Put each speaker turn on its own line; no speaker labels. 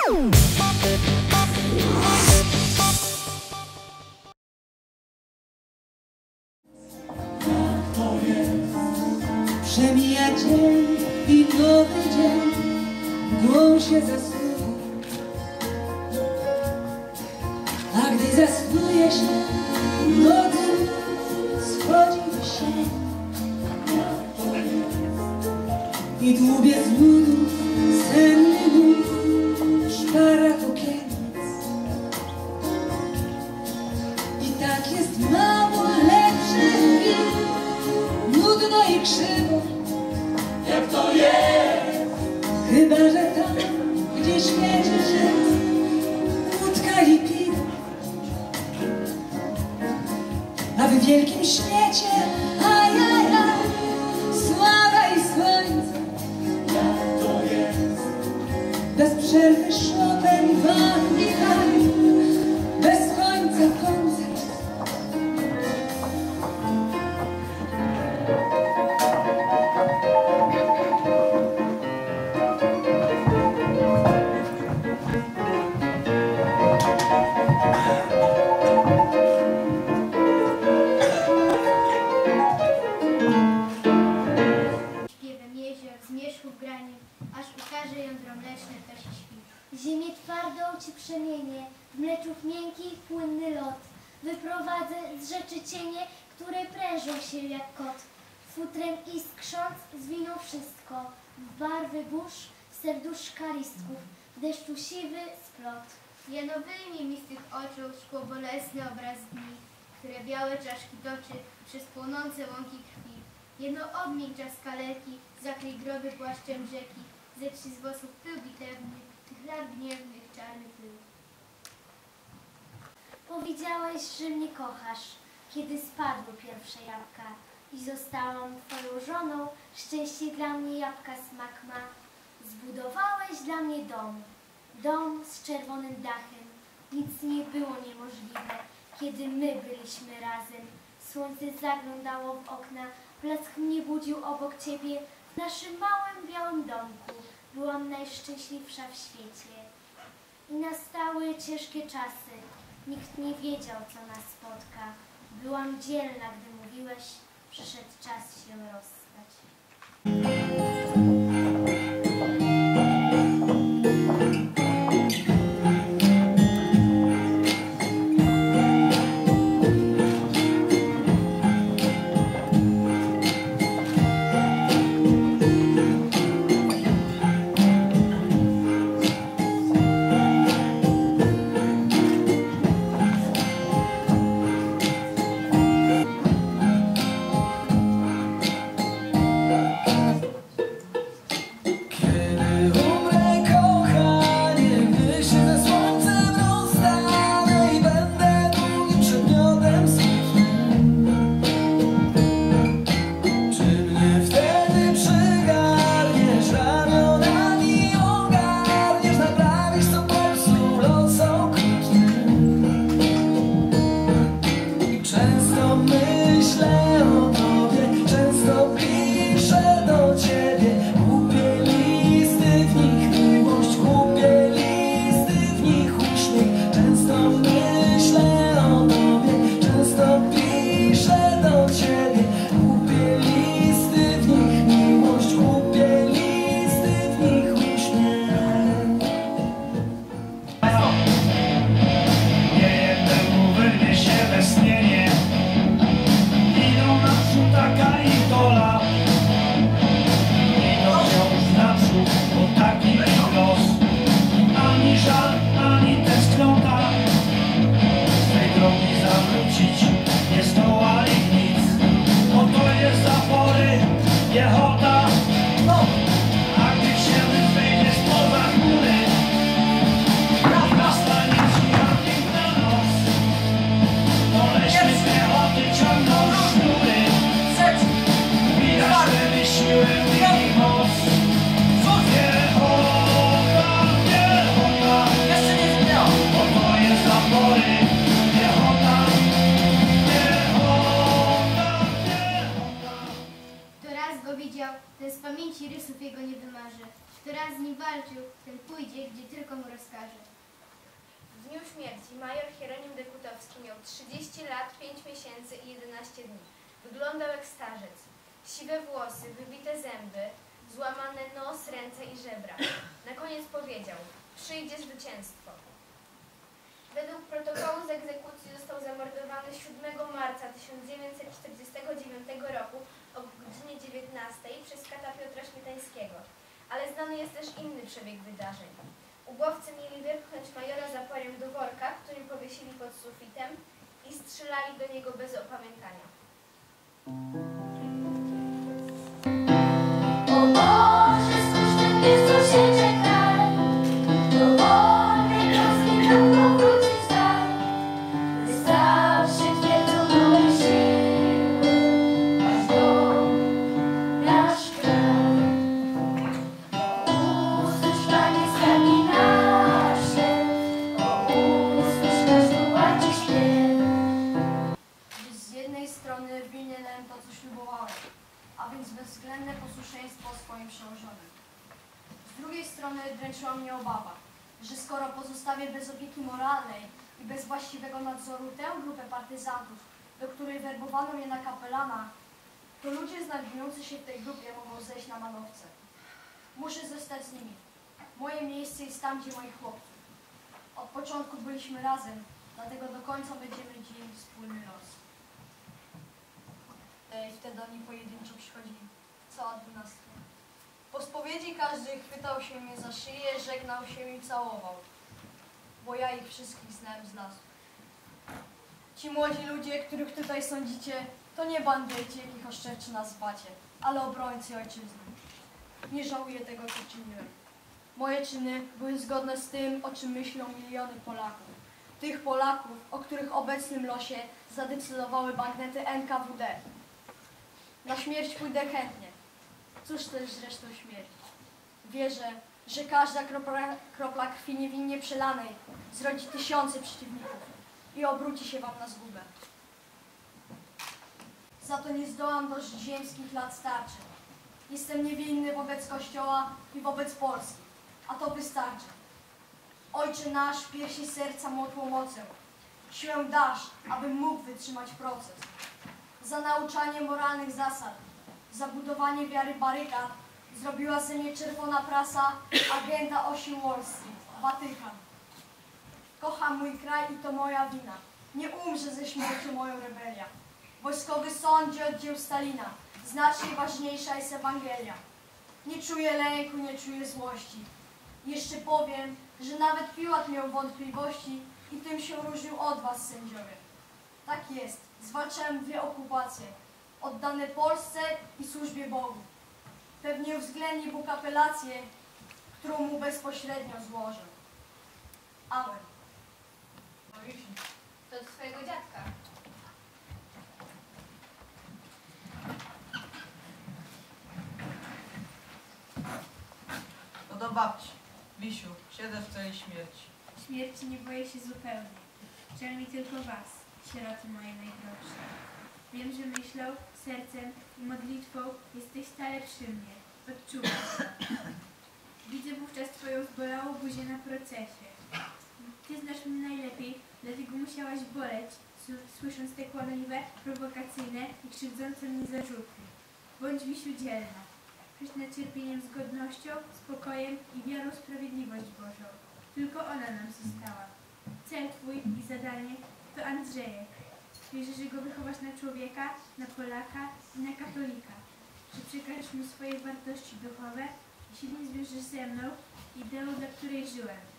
Przemija dzień i nowy dzień mgłą się zasłuje, a gdy zasnuje się, nocą schodzi w sień i dłubie z nudów senny mój szpara okienic. I tak jest mało lepszych chwil, nudno i krzywo, jak to jest. Chyba że tam, gdzie świeży rzec, wódka i piwo, a w wielkim świecie, ajajaj, sława i słońce. Jak to jest? Bez przerwy Chopin, Bach i Haydn, bez końca koncert.
Ziemię twardą ci przemienię, w mleczów miękki płynny lot. Wyprowadzę z rzeczy cienie, które prężą się jak kot. Futrem iskrząc zwiną wszystko, w barwy burz, w serduszka listków, w deszczu siwy splot.
Jeno wyjmij mi z tych oczu szkło bolesne obraz dni, które białe czaszki toczy przez płonące łąki krwi. Jeno odmień czas kaleki, zakryj groby płaszczem rzeki, zetrzyj z włosów pył bitewny, tych lat gniewnych, czarnych pył.
Powiedziałeś, że mnie kochasz, kiedy spadły pierwsze jabłka i zostałam twoją żoną, szczęście dla mnie jabłka smak ma. Zbudowałeś dla mnie dom, dom z czerwonym dachem. Nic nie było niemożliwe, kiedy my byliśmy razem. Słońce zaglądało w okna, blask mnie budził obok ciebie. W naszym małym białym domku byłam najszczęśliwsza w świecie. I nastały ciężkie czasy. Nikt nie wiedział, co nas spotka. Byłam dzielna, gdy mówiłeś, przyszedł czas się rozstać.
raz z nim walczył, ten pójdzie, gdzie tylko mu rozkaże.
W dniu śmierci major Hieronim Dekutowski miał 30 lat, 5 miesięcy i 11 dni. Wyglądał jak starzec. Siwe włosy, wybite zęby, złamane nos, ręce i żebra. Na koniec powiedział: przyjdzie zwycięstwo. Według protokołu z egzekucji został zamordowany 7 marca 1949 roku o godzinie 19 przez kata Piotra Śmietańskiego. Ale znany jest też inny przebieg wydarzeń. Ubowcy mieli wypchnąć majora zaporem do worka, którym powiesili pod sufitem i strzelali do niego bez opamiętania.
O Boże, spójrz ten pies, co się czeka. Do wolnej Polski nam powrócić daj. Wystarczy twierdzą nowe siły, aż do nasz kraj. Usłysz, Panie, skargi nasze, usłysz nasz tułaczy śpiew.
Z jednej strony winienem to, co ślubowałem, a więc bezwzględne posłuszeństwo swoim przełożonym. Z drugiej strony dręczyła mnie obawa, że skoro pozostawię bez opieki moralnej i bez właściwego nadzoru tę grupę partyzantów, do której werbowano mnie na kapelana, to ludzie znajdujący się w tej grupie mogą zejść na manowce. Muszę zostać z nimi. Moje miejsce jest tam, gdzie moi chłopcy. Od początku byliśmy razem, dlatego do końca będziemy dzielić wspólny los. I wtedy oni pojedynczo przychodzili, cała 12. Po spowiedzi każdy chwytał się mnie za szyję, żegnał się i całował, bo ja ich wszystkich znałem z lasu. Ci młodzi ludzie, których tutaj sądzicie, to nie bandyci, jakich oszczerczy nazwacie, ale obrońcy ojczyzny. Nie żałuję tego, co czyniłem. Moje czyny były zgodne z tym, o czym myślą miliony Polaków. Tych Polaków, o których obecnym losie zadecydowały banknety NKWD. Na śmierć pójdę chętnie. Cóż też zresztą śmierć. Wierzę, że każda kropla krwi niewinnie przelanej zrodzi tysiące przeciwników i obróci się wam na zgubę. Za to nie zdołam dożyć ziemskich lat starczy. Jestem niewinny wobec Kościoła i wobec Polski, a to wystarczy. Ojcze nasz, w piersi serca motło mocę. Siłę dasz, abym mógł wytrzymać proces. Za nauczanie moralnych zasad, za budowanie wiary barykad zrobiła ze mnie czerwona prasa, agenta osi Wall Street, Watykan. Kocham mój kraj i to moja wina. Nie umrze ze śmiercią moją rebelia. Wojskowy sądzie oddział Stalina. Znacznie ważniejsza jest Ewangelia. Nie czuję lęku, nie czuję złości. Jeszcze powiem, że nawet Piłat miał wątpliwości i tym się różnił od was, sędziowie. Tak jest, zwalczałem 2 okupacje, oddane Polsce i służbie Bogu. Pewnie uwzględni Bóg apelację, którą mu bezpośrednio złożę. Amen.
To od twojego dziadka.
No do babci. Wisiu, siedzę w celi śmierci.
Śmierci nie boję się zupełnie. Żal mi tylko was, sieroty moje najdroższe. Wiem, że myślą, sercem i modlitwą jesteś stale przy mnie. Odczuwam to. Widzę wówczas twoją zbolałą buzię na procesie. Ty znasz mnie najlepiej, dlatego musiałaś boleć, słysząc te kłamliwe, prowokacyjne i krzywdzące mnie zarzuty. Bądź, Wisiu, dzielna. Chodź nad cierpieniem z godnością, spokojem i wiarą w sprawiedliwość Bożą. Tylko ona nam została. Cel twój i zadanie to Andrzejek. Wierzę, że go wychowasz na człowieka, na Polaka i na katolika. Że przekażesz mu swoje wartości duchowe i silnie zwiążesz ze mną ideą, dla której żyłem.